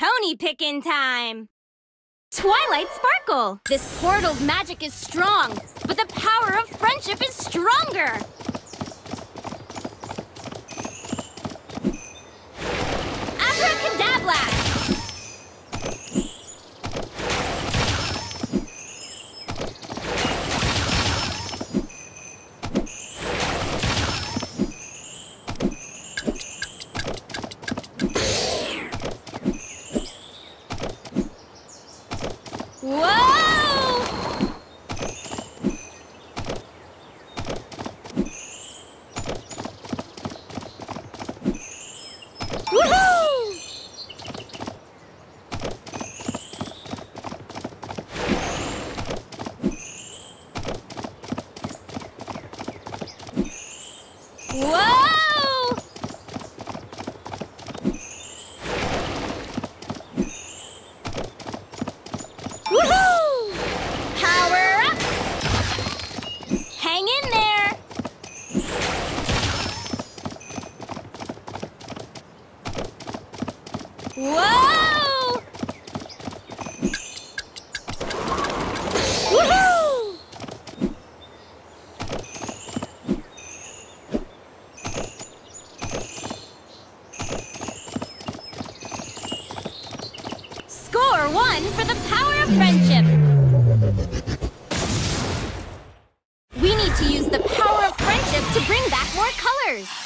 pony pickin' time! Twilight Sparkle! This portal's magic is strong, but the power of friendship is stronger! Abracadabra! Whoa! Woohoo! Whoa! Woohoo! Power up! Hang in there! Whoa! Woohoo! Score 1 for the power of friendship! We need to use the power of friendship to bring back more colors!